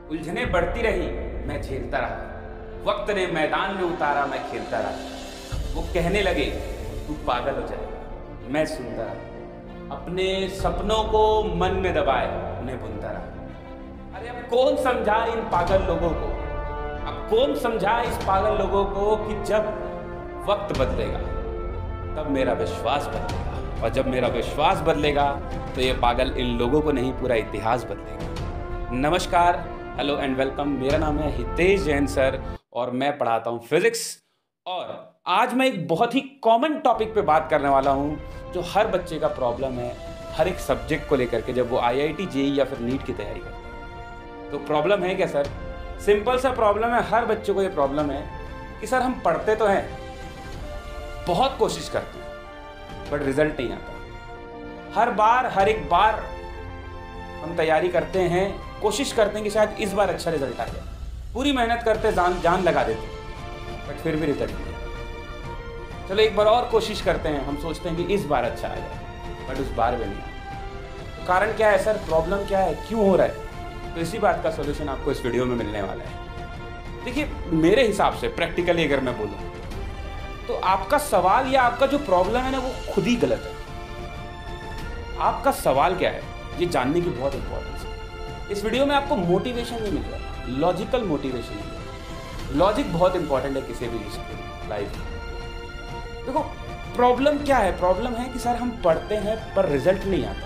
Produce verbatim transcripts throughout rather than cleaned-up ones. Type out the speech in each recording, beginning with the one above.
उलझने बढ़ती रही, मैं झेलता रहा। वक्त ने मैदान में उतारा, मैं खेलता रहा। वो कहने लगे तू पागल हो जाए, मैं सुनता रहा। अपने सपनों को मन में दबाए, उन्हें बुनता रहा। अरे अब कौन समझा इन पागल लोगों को, अब कौन समझा इस पागल लोगों को कि जब वक्त बदलेगा तब मेरा विश्वास बदलेगा, और जब मेरा विश्वास बदलेगा तो ये पागल इन लोगों को नहीं, पूरा इतिहास बदलेगा। नमस्कार, हेलो एंड वेलकम। मेरा नाम है हितेश जैन सर और मैं पढ़ाता हूँ फिजिक्स। और आज मैं एक बहुत ही कॉमन टॉपिक पे बात करने वाला हूँ जो हर बच्चे का प्रॉब्लम है, हर एक सब्जेक्ट को लेकर के, जब वो आई आई टी, जे ई ई या फिर नीट की तैयारी करते हैं। तो प्रॉब्लम है क्या सर? सिंपल सा प्रॉब्लम है, हर बच्चे को ये प्रॉब्लम है कि सर हम पढ़ते तो हैं, बहुत कोशिश करते हैं, बट रिजल्ट नहीं आता। हर बार हर एक बार हम तैयारी करते हैं, कोशिश करते हैं कि शायद इस बार अच्छा रिजल्ट आ जाए, पूरी मेहनत करते, जान जान लगा देते हैं, बट फिर भी रिजल्ट नहीं आता। चलो एक बार और कोशिश करते हैं, हम सोचते हैं कि इस बार अच्छा आ जाए, बट उस बार भी नहीं आता। तो कारण क्या है सर? प्रॉब्लम क्या है, क्यों हो रहा है? तो इसी बात का सोल्यूशन आपको इस वीडियो में मिलने वाला है। देखिए, मेरे हिसाब से प्रैक्टिकली अगर मैं बोलूँ तो आपका सवाल या आपका जो प्रॉब्लम है ना, वो खुद ही गलत है। आपका सवाल क्या है, ये जानने की बहुत इंपॉर्टेंस है। इस वीडियो में आपको मोटिवेशन नहीं मिल रहा, लॉजिकल मोटिवेशन मिल रहा। लॉजिक बहुत इंपॉर्टेंट है किसी भी लाइफ में। देखो, प्रॉब्लम क्या है? प्रॉब्लम है कि सर हम पढ़ते हैं पर रिजल्ट नहीं आता।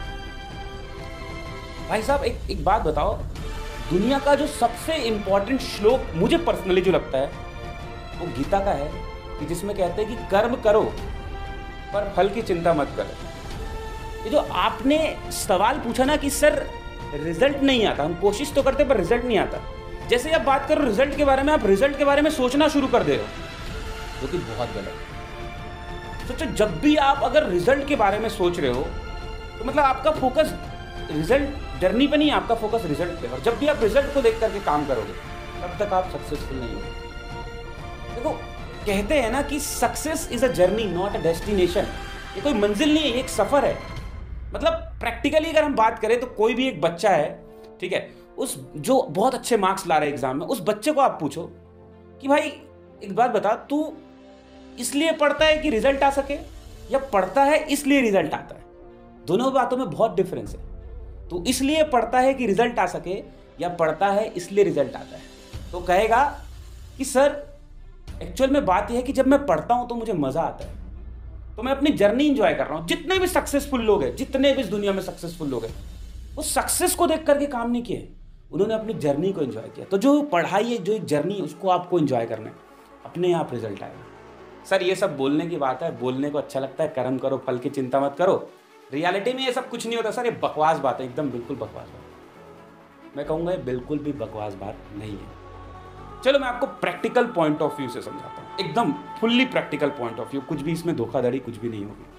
भाई साहब, एक एक बात बताओ, दुनिया का जो सबसे इंपॉर्टेंट श्लोक मुझे पर्सनली जो लगता है वो गीता का है, कि जिसमें कहते हैं कि कर्म करो पर फल की चिंता मत करो। ये जो आपने सवाल पूछा ना कि सर रिजल्ट नहीं आता, हम कोशिश तो करते पर रिजल्ट नहीं आता, जैसे आप बात करो रिजल्ट के बारे में, आप रिजल्ट के बारे में सोचना शुरू कर दे रहे हो, जो कि बहुत गलत है। सोचो, जब भी आप अगर रिजल्ट के बारे में सोच रहे हो तो मतलब आपका फोकस रिजल्ट जर्नी पे नहीं है, आपका फोकस रिजल्ट पे। और जब भी आप रिजल्ट को देख करके काम करोगे तब तक आप सक्सेसफुल नहीं होगे। देखो, कहते हैं ना कि success is a journey not a destination. ये कोई मंजिल नहीं है, ये एक सफर है। मतलब प्रैक्टिकली अगर हम बात करें तो कोई भी एक बच्चा है, ठीक है, उस जो बहुत अच्छे मार्क्स ला रहा है एग्जाम में, उस बच्चे को आप पूछो कि भाई एक बात बता, तू इसलिए पढ़ता है कि रिजल्ट आ सके, या पढ़ता है इसलिए रिजल्ट आता है? दोनों बातों में बहुत डिफरेंस है। तो इसलिए पढ़ता है कि रिजल्ट आ सके, या पढ़ता है इसलिए रिजल्ट आता है? तो कहेगा कि सर एक्चुअल में बात यह है कि जब मैं पढ़ता हूं तो मुझे मजा आता है, तो मैं अपनी जर्नी एंजॉय कर रहा हूं। जितने भी सक्सेसफुल लोग हैं, जितने भी इस दुनिया में सक्सेसफुल लोग हैं, वो सक्सेस को देख करके काम नहीं किए, उन्होंने अपनी जर्नी को एंजॉय किया। तो जो पढ़ाई है, जो एक जर्नी, उसको आपको एंजॉय करना है, अपने आप रिजल्ट आएगा। सर ये सब बोलने की बात है, बोलने को अच्छा लगता है, कर्म करो फल की चिंता मत करो। रियलिटी में ये सब कुछ नहीं होता सर, ये बकवास बात है, एकदम बिल्कुल बकवास बात। मैं कहूँगा ये बिल्कुल भी बकवास बात नहीं है। चलो मैं आपको प्रैक्टिकल पॉइंट ऑफ व्यू से समझाता हूँ, एकदम fully practical point of view, कुछ भी इसमें धोखाधड़ी कुछ भी नहीं होगी।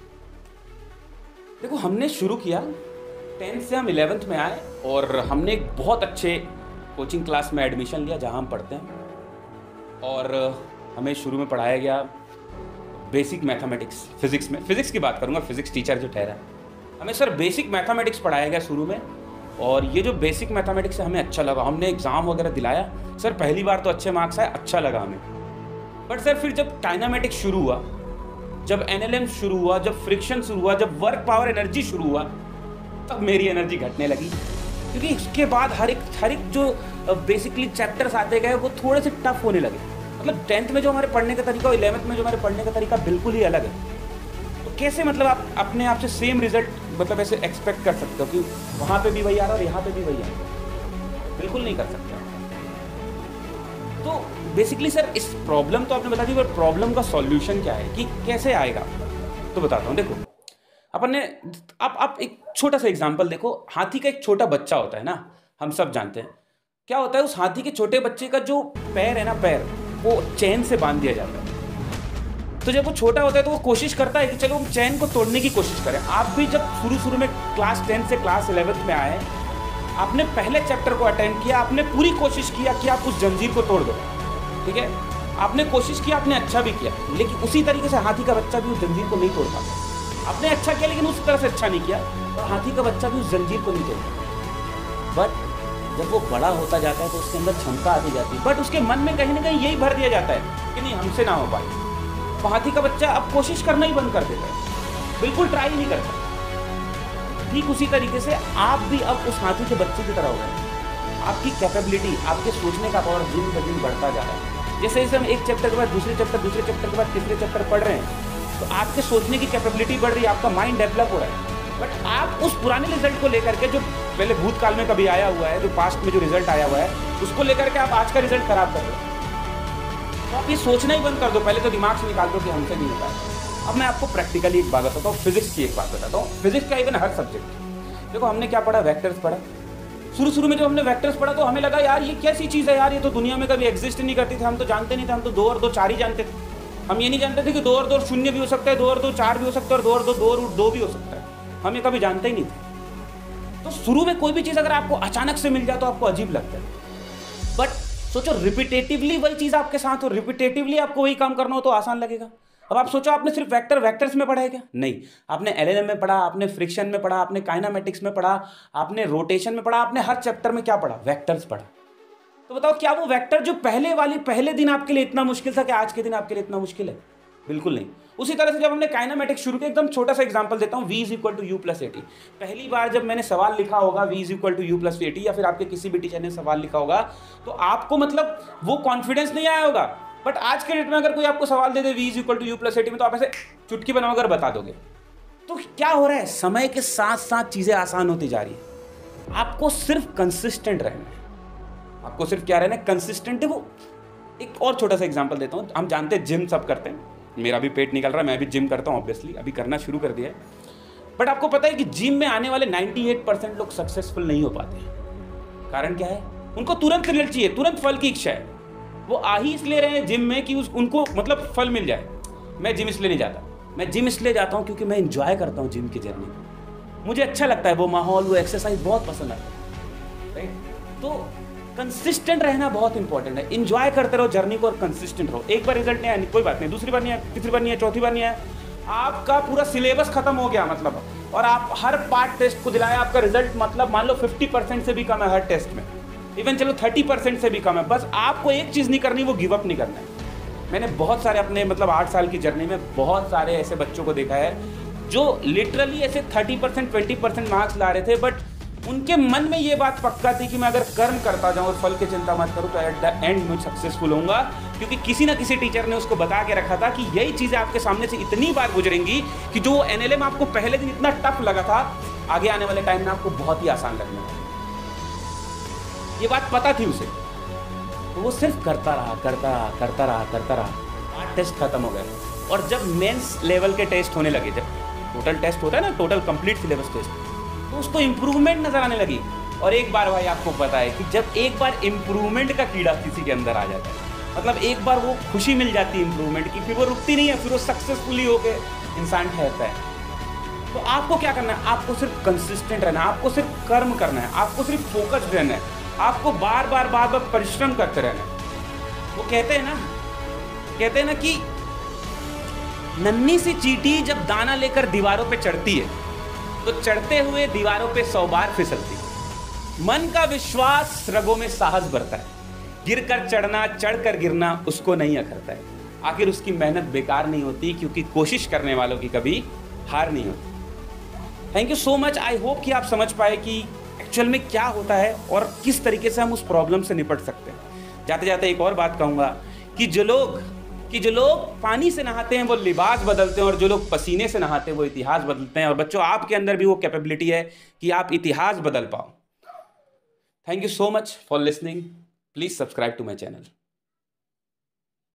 देखो, हमने शुरू किया, टेंथ से हम इलेवेंथ में आए और हमने एक बहुत अच्छे कोचिंग क्लास में एडमिशन लिया जहाँ हम पढ़ते हैं। और हमें शुरू में पढ़ाया गया बेसिक मैथमेटिक्स, फिजिक्स में, फिजिक्स की बात करूँगा, फिजिक्स टीचर जो ठहरा, हमें सर बेसिक मैथमेटिक्स पढ़ाया गया शुरू में। और ये जो बेसिक मैथमेटिक्स है हमें अच्छा लगा, हमने एग्जाम वगैरह दिलाया सर, पहली बार तो अच्छे मार्क्स आए, अच्छा लगा हमें। बट सर फिर जब काइनेमेटिक्स शुरू हुआ, जब एन एल एम शुरू हुआ, जब फ्रिक्शन शुरू हुआ, जब वर्क पावर एनर्जी शुरू हुआ, तब मेरी एनर्जी घटने लगी। क्योंकि इसके बाद हर एक हर एक जो बेसिकली चैप्टर्स आते गए वो थोड़े से टफ होने लगे। मतलब टेंथ में जो हमारे पढ़ने का तरीका और इलेवेंथ में जो हमारे पढ़ने का तरीका बिल्कुल ही अलग है। तो कैसे मतलब आप अपने आप से सेम रिजल्ट मतलब ऐसे एक्सपेक्ट कर सकते हो कि वहाँ पे भी वही आ रहा है और यहाँ पे भी वही आ रहा है? बिल्कुल नहीं कर सकते। तो बेसिकली सर इस प्रॉब्लम तो आपने बता दी, पर प्रॉब्लम का सॉल्यूशन क्या है, कि कैसे आएगा, तो बताता हूँ। देखो, अपन ने आप आप एक छोटा सा एग्जांपल देखो। हाथी का एक छोटा बच्चा होता है ना, हम सब जानते हैं क्या होता है। उस हाथी के छोटे बच्चे का जो पैर है ना, पैर वो चैन से बांध दिया जाता है। तो जब वो छोटा होता है तो वो कोशिश करता है कि चलो हम चैन को तोड़ने की कोशिश करें। आप भी जब शुरू शुरू में क्लास टेंथ से क्लास इलेवेंथ में आए, आपने पहले चैप्टर को अटेंड किया, आपने पूरी कोशिश किया कि आप उस जंजीर को तोड़ दो, ठीक है, आपने कोशिश किया, आपने अच्छा भी किया, लेकिन उसी तरीके से हाथी का बच्चा भी उस जंजीर को नहीं तोड़ पाता। आपने अच्छा किया लेकिन उस तरह से अच्छा नहीं किया, और हाथी का बच्चा भी उस जंजीर को नहीं तोड़ पाता। बट जब वो बड़ा होता जाता है तो उसके अंदर क्षमता आती जाती है, बट उसके मन में कहीं ना कहीं यही भर दिया जाता है कि नहीं, हमसे ना हो पाए। तो हाथी का बच्चा अब कोशिश करना ही बंद कर देता है, बिल्कुल ट्राई नहीं करता। ठीक उसी तरीके से आप भी अब उस हाथी के बच्चे की तरह हो गए। आपकी कैपेबिलिटी, आपके सोचने का पावर दिन ब दिन बढ़ता जा रहा है। जैसे जैसे हम एक चैप्टर के बाद दूसरे चैप्टर, दूसरे चैप्टर के बाद तीसरे चैप्टर पढ़ रहे हैं, तो आपके सोचने की कैपेबिलिटी बढ़ रही है, आपका माइंड डेवलप हो रहा है। बट आप उस पुराने रिजल्ट को लेकर के, जो पहले भूतकाल में कभी आया हुआ है, जो पास्ट में जो रिजल्ट आया हुआ है, उसको लेकर के आप आज का रिजल्ट खराब कर रहे हो। तो आप ये सोचना ही बंद कर दो, पहले तो दिमाग से निकाल दो कि हमसे नहीं होता है। अब मैं आपको प्रैक्टिकली एक बात बताता हूँ, फिजिक्स की एक बात बताता हूँ, फिजिक्स का इवन हर सब्जेक्ट। देखो हमने क्या पढ़ा, वेक्टर्स पढ़ा। शुरू शुरू में जब हमने वेक्टर्स पढ़ा तो हमें लगा यार ये कैसी चीज़ है यार, ये तो दुनिया में कभी एग्जिस्ट नहीं करती थी, हम तो जानते नहीं थे, हम तो दो और दो चार ही जानते थे। हम ये नहीं जानते थे कि दो और दो शून्य भी हो सकता है, दो और दो चार भी हो सकता है, और दो और दो दो रूट दो भी हो सकता है। हम ये कभी जानते ही नहीं थे। तो शुरू में कोई भी चीज़ अगर आपको अचानक से मिल जाए तो आपको अजीब लगता है, बट सोचो रिपीटेटिवली वही चीज़ आपके साथ हो, रिपीटेटिवली आपको वही काम करना हो तो आसान लगेगा। अब आप सोचो आपने सिर्फ वेक्टर वेक्टर्स में पढ़ा है क्या? नहीं, आपने एलएलएम में पढ़ा, आपने फ्रिक्शन में पढ़ा, आपने काइनेमेटिक्स में पढ़ा, आपने रोटेशन में पढ़ा, आपने हर चैप्टर में क्या पढ़ा? वेक्टर्स पढ़ा। तो बताओ क्या वो वेक्टर जो पहले वाली पहले दिन आपके लिए इतना मुश्किल था, क्या आज के दिन आपके लिए इतना मुश्किल है? बिल्कुल नहीं। उसी तरह से जब हमने काइनेमेटिक्स शुरू किया, एकदम छोटा सा एग्जांपल देता हूँ, v is equal to u plus at. पहली बार जब मैंने सवाल लिखा होगा v is equal to u plus at, या फिर आपके किसी भी टीचर ने सवाल लिखा होगा, तो आपको मतलब वो कॉन्फिडेंस नहीं आया होगा। बट आज के डेट में अगर कोई आपको सवाल दे दे v is equal to u plus at में, तो आप ऐसे चुटकी बनाकर बता दोगे। तो क्या हो रहा है, समय के साथ साथ चीजें आसान होती जा रही है। आपको सिर्फ कंसिस्टेंट रहना है, आपको सिर्फ क्या रहना है, कंसिस्टेंट है। वो एक और छोटा सा एग्जांपल देता हूँ। हम जानते हैं जिम सब करते हैं, मेरा भी पेट निकल रहा है, मैं भी जिम करता हूँ, ऑब्वियसली अभी करना शुरू कर दिया है। बट आपको पता है कि जिम में आने वाले अट्ठानवे परसेंट लोग सक्सेसफुल नहीं हो पाते हैं। कारण क्या है? उनको तुरंत रिजल्ट चाहिए, तुरंत फल की इच्छा है। वो आ ही इसलिए रहे हैं जिम में कि उस उनको मतलब फल मिल जाए। मैं जिम इसलिए नहीं जाता, मैं जिम इसलिए जाता हूँ क्योंकि मैं इंजॉय करता हूँ जिम की जर्नी। मुझे अच्छा लगता है वो माहौल, वो एक्सरसाइज बहुत पसंद आता है, राइट। तो कंसिस्टेंट रहना बहुत इंपॉर्टेंट है। इंजॉय करते रहो जर्नी को और कंसिस्टेंट रहो। एक बार रिजल्ट नहीं आया कोई बात नहीं, दूसरी बार नहीं आया, तीसरी बार नहीं आया, चौथी बार नहीं आया, आपका पूरा सिलेबस खत्म हो गया मतलब, और आप हर पार्ट टेस्ट को दिलाया, आपका रिजल्ट मतलब मान लो पचास परसेंट से भी कम है हर टेस्ट में, इवन चलो तीस परसेंट से भी कम है। बस आपको एक चीज़ नहीं करनी, वो गिव अप नहीं करना है। मैंने बहुत सारे अपने मतलब आठ साल की जर्नी में बहुत सारे ऐसे बच्चों को देखा है जो लिटरली ऐसे तीस परसेंट बीस परसेंट मार्क्स ला रहे थे, बट उनके मन में ये बात पक्का थी कि मैं अगर कर्म करता जाऊं और फल की चिंता मत करूं तो एट द एंड मैं सक्सेसफुल होऊंगा, क्योंकि किसी ना किसी टीचर ने उसको बता के रखा था कि यही चीज़ें आपके सामने से इतनी बार गुजरेंगी कि जो एनएलएम आपको पहले दिन इतना टफ लगा था, आगे आने वाले टाइम में आपको बहुत ही आसान लगने वाला। ये बात पता थी उसे, तो वो सिर्फ करता रहा करता रहा करता रहा करता रहा। आठ टेस्ट खत्म हो गए, और जब मेंस लेवल के टेस्ट होने लगे, जब टोटल टेस्ट होता है ना, टोटल कंप्लीट सिलेबस टेस्ट, तो उसको इम्प्रूवमेंट नजर आने लगी। और एक बार भाई आपको पता है कि जब एक बार इम्प्रूवमेंट का कीड़ा किसी के अंदर आ जाता है, मतलब एक बार वो खुशी मिल जाती है इम्प्रूवमेंट की, फिर वो रुकती नहीं है, फिर वो सक्सेसफुली होकर इंसान ठहरता है। तो आपको क्या करना है? आपको सिर्फ कंसिस्टेंट रहना है, आपको सिर्फ कर्म करना है, आपको सिर्फ फोकस्ड रहना है, आपको बार बार बार बार परिश्रम करते रहना है। वो कहते हैं ना कहते हैं ना कि नन्ही सी चींटी जब दाना लेकर दीवारों पे चढ़ती है तो चढ़ते हुए दीवारों पे सौ बार फिसलती है। मन का विश्वास रगों में साहस भरता है, गिरकर चढ़ना चढ़कर गिरना उसको नहीं अखरता है। आखिर उसकी मेहनत बेकार नहीं होती, क्योंकि कोशिश करने वालों की कभी हार नहीं होती। Thank you so much. I hope कि आप समझ पाए कि एक्चुअल में क्या होता है और किस तरीके से हम उस प्रॉब्लम से निपट सकते हैं। जाते जाते एक और बात कहूँगा कि जो लोग कि जो लोग पानी से नहाते हैं वो लिबास बदलते हैं, और जो लोग पसीने से नहाते हैं वो इतिहास बदलते हैं। और बच्चों, आपके अंदर भी वो कैपेबिलिटी है कि आप इतिहास बदल पाओ। Thank you so much for listening. Please subscribe to my channel.